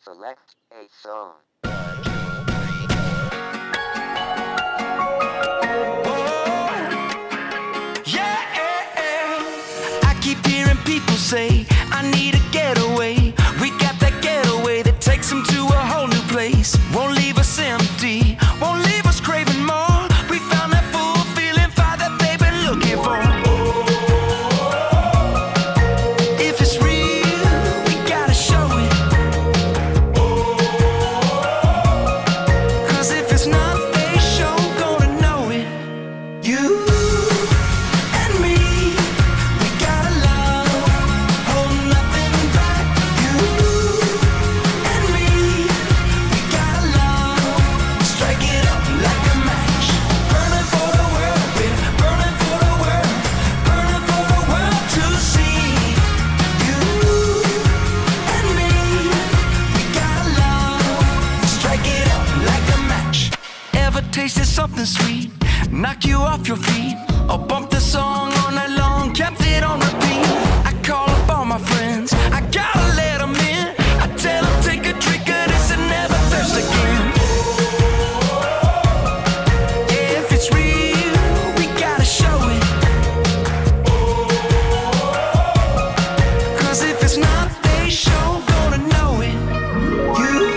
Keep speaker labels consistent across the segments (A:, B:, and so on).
A: Select a song.
B: People say I need a getaway. We got that getaway that takes them to a whole new place. Won't leave us empty, won't leave us craving more. We found that full feeling fire that they've been looking for. If it's real, we gotta show it. 'Cause if it's not, they sure gonna know it. You tasted something sweet, knock you off your feet, or bump the song all night long, kept it on repeat. I call up all my friends, I gotta let them in. I tell them take a drink of this and never thirst again. Yeah, if it's real, we gotta show it. 'Cause if it's not, they sure gonna know it. You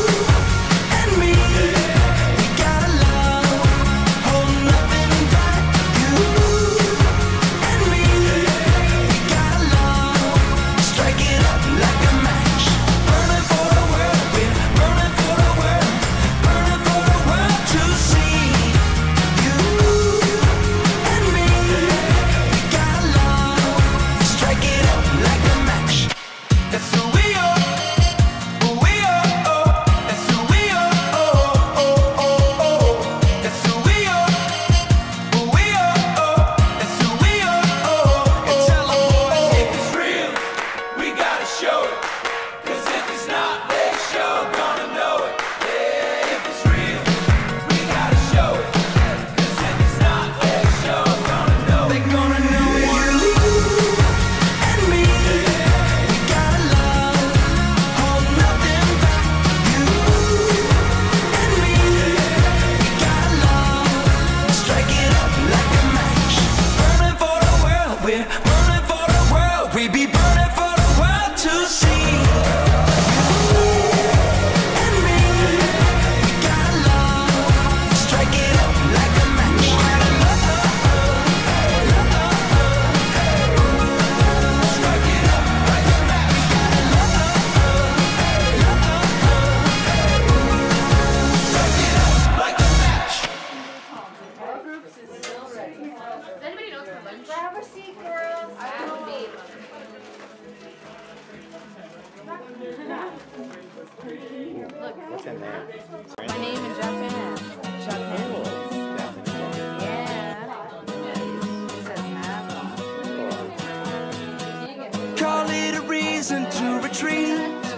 C: What's in there?
D: My name in Japan. Japan. Yeah. It says Nava.
B: Call it a reason to retreat.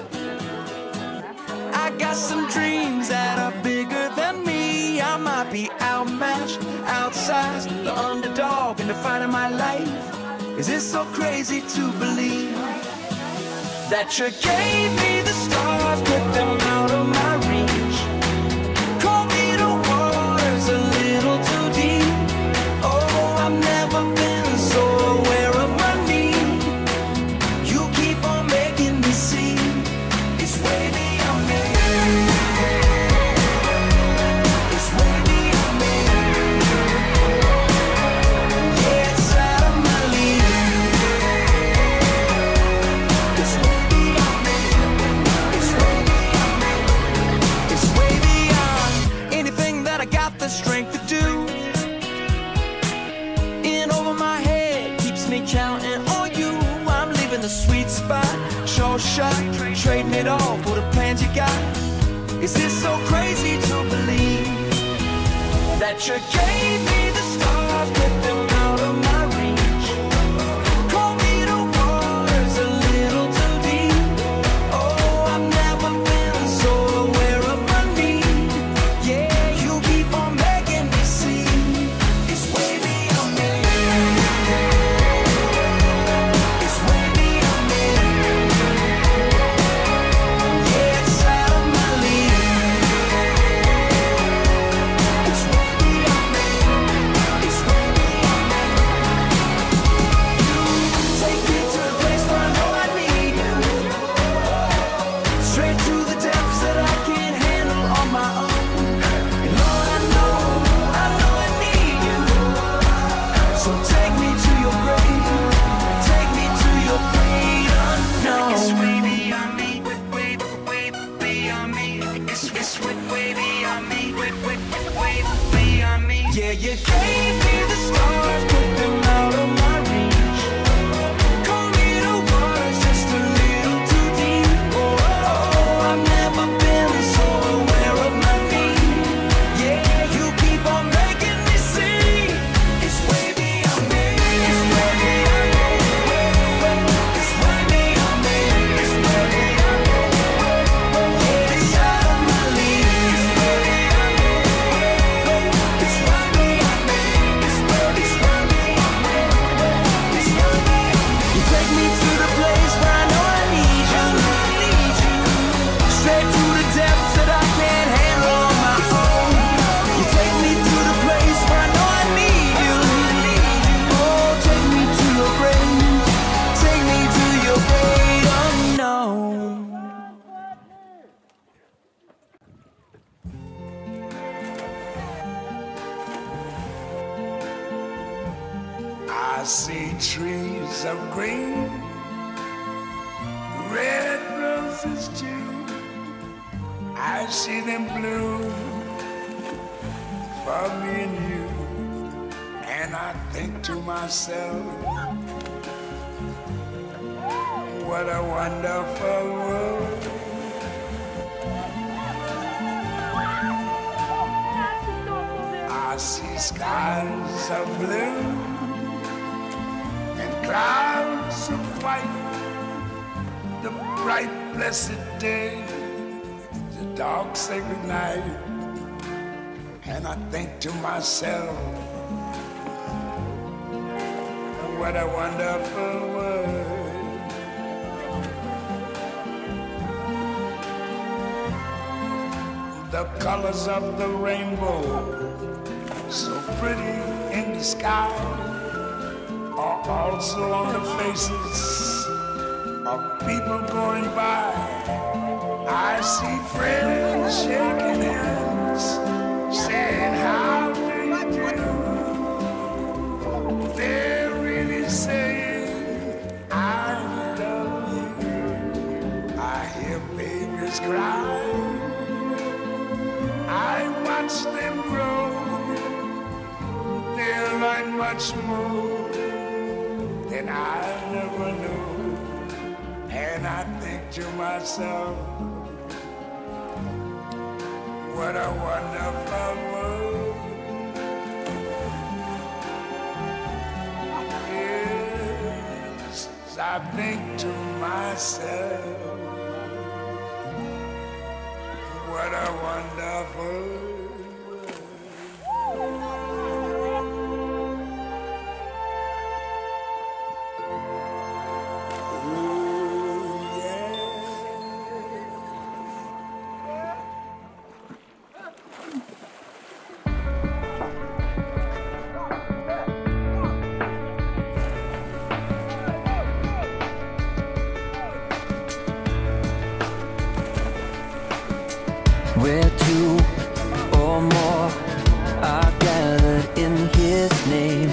B: I got some dreams that are bigger than me. I might be outmatched, outsized, the underdog in the fight of my life. Is it so crazy to believe that you gave me the stars, put them out of my reach? Call me the waters a little too deep. Oh, I've never been so aware of my need. You keep on making me see it's way beyond me. It's way beyond me. Yeah, it's out of my league. It's way beyond me. It's way beyond me. It's way beyond anything that I got the strength to do. In over my head keeps me counting on you. I'm leaving the sweet spot, short shot, trading it all for the plans you got. Is this so crazy to believe that you gave me the stars, put them out of my reach? Call me the waters a little too deep. Oh, I've never been so aware of my need. Yeah, you keep on making me see it's way beyond me. It's way beyond me. Yeah, it's
A: I see trees of green, red roses too. I see them bloom for me and you. And I think to myself, what a wonderful world. I see skies of blue and clouds of white, the bright blessed day, the dark sacred night. And I think to myself, what a wonderful world. The colors of the rainbow, so pretty in the sky, are also on the faces of people going by. I see friends shaking hands, saying how do you do. They're really saying I love you. I hear babies cry, I watch them grow. They'll learn much more than I never knew. And I think to myself, what a wonderful world. Yes, I think to myself, what a wonderful world.
B: Where two or more are gathered in His name,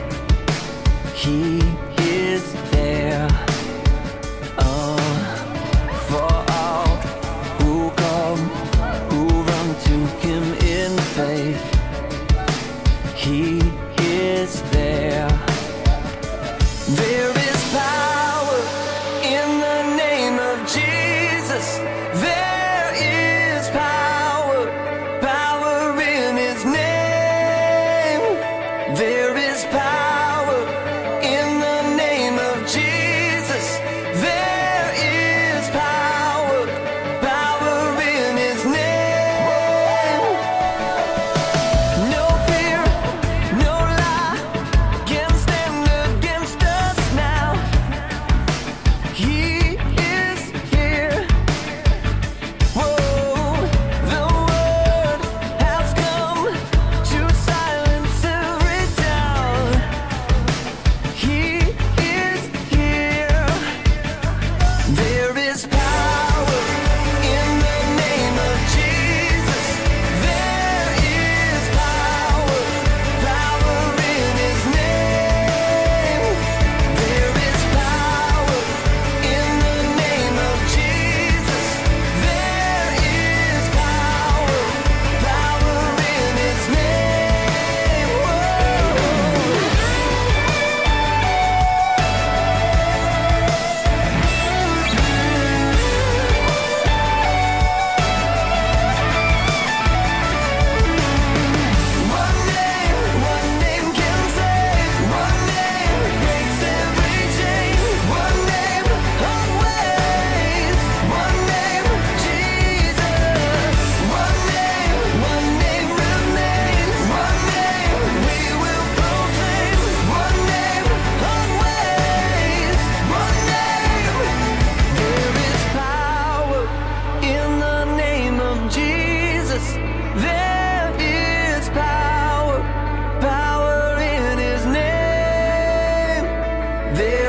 B: He is there. For all who come, who run to Him in faith, He is there. There is power in the name of Jesus. There is power, power in His name. There is power in the name of Jesus. There is power, power in His name. No fear, no lie can stand against us now. He is here. Whoa, the word has come to silence every doubt. He is here. There is power in the name of Jesus. There is power, power in His name. There is power in the name of Jesus. There is power, power in His name. Whoa. One name can save. One name breaks every chain. One name always. One name, Jesus. One name remains. One name we will proclaim. One name always. One name. There is power in the name of Jesus. There is power, power in His name. There